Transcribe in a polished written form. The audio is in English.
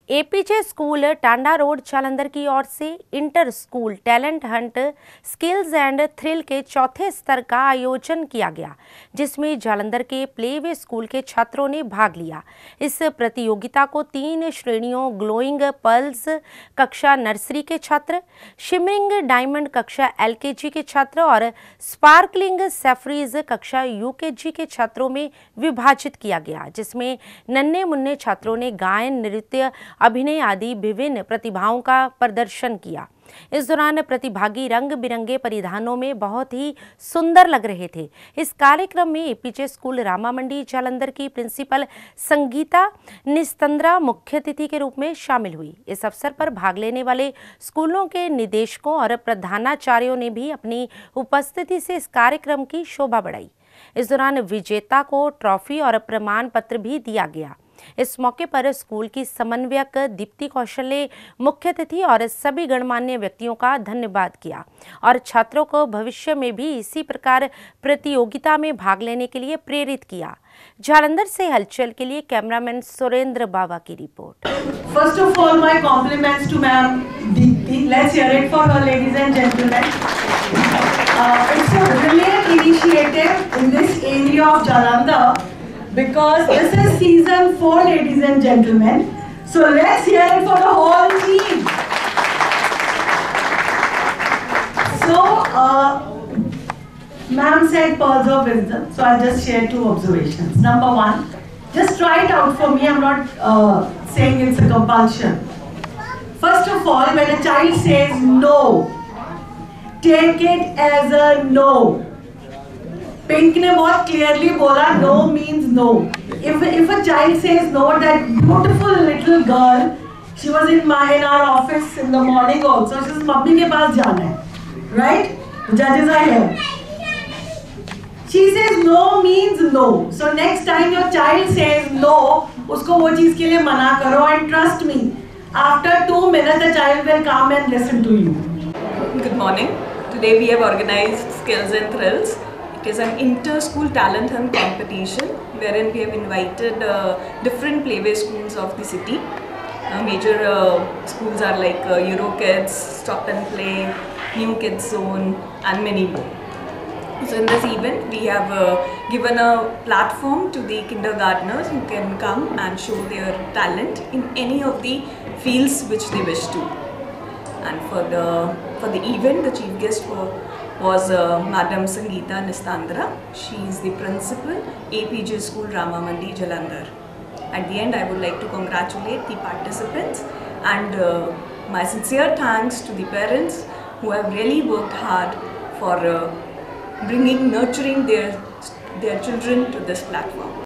APJ school Tanda road Jalandhar की ओर से inter school talent hunt skills and thrill के चौथे स्तर का आयोजन किया गया, जिसमें जालंधर के प्लेवे स्कूल के छात्रों ने भाग लिया। इस प्रतियोगिता को 3 श्रेणियों ग्लोइंग पर्ल्स कक्षा नर्सरी के छात्र, शिमरिंग डायमंड कक्षा एलकेजी के छात्र और स्पार्कलिंग सैफरीज कक्षा यूकेजी के छात्रों में विभाजित किया गया, जिसमें नन्हे मुन्ने छात्रों ने गायन, नृत्य, अभिनय आदि विभिन्न प्रतिभाओं का प्रदर्शन किया। इस दौरान प्रतिभागी रंग बिरंगे परिधानों में बहुत ही सुंदर लग रहे थे। इस कार्यक्रम में एपीजे स्कूल रामा मंडी जालंधर की प्रिंसिपल संगीता निस्तंद्रा मुख्य अतिथि के रूप में शामिल हुई। इस अवसर पर भाग लेने वाले स्कूलों के निदेशकों और प्रधानाचार्यों ने भी अपनी उपस्थिति से इस कार्यक्रम की शोभा बढ़ाई। इस दौरान विजेता को ट्रॉफी और प्रमाण पत्र भी दिया गया। इस मौके पर स्कूल की समन्वयक दीप्ति कौशल ने मुख्य अतिथि और सभी गणमान्य व्यक्तियों का धन्यवाद किया और छात्रों को भविष्य में भी इसी प्रकार प्रतियोगिता में भाग लेने के लिए प्रेरित किया। जालंधर से हलचल के लिए कैमरामैन सुरेंद्र बाबा की रिपोर्ट। First of all my compliments to ma'am Deepti. Let's hear it for her ladies and gentleman. It's a brilliant initiative in this area of Jalandhar, because this is season 4, ladies and gentlemen. So let's hear it for the whole team. So, ma'am said pearls of wisdom. So I'll just share 2 observations. Number 1, just try it out for me. I'm not saying it's a compulsion. First of all, when a child says no, take it as a no. Pink ने बहुत clearly बोला no means no. If a child says no, that beautiful little girl, she was in our office in the morning also. She says mummy के पास जाना है, right? The judges are here. She says no means no. So next time your child says no, उसको वो चीज़ के लिए मना करो, and trust me, after 2 minutes the child will come and listen to you. Good morning. Today we have organized Skills and Thrills. It is an inter-school talent hunt competition wherein we have invited different playway schools of the city. Major schools are like Euro Kids, Stop and Play, New Kids Zone and many more. So in this event we have given a platform to the kindergartners who can come and show their talent in any of the fields which they wish to. And for the event, the chief guest was Madam Sangeeta Nistandra. She is the principal, APJ School Rama Mandi Jalandhar. At the end, I would like to congratulate the participants and my sincere thanks to the parents who have really worked hard for nurturing their children to this platform.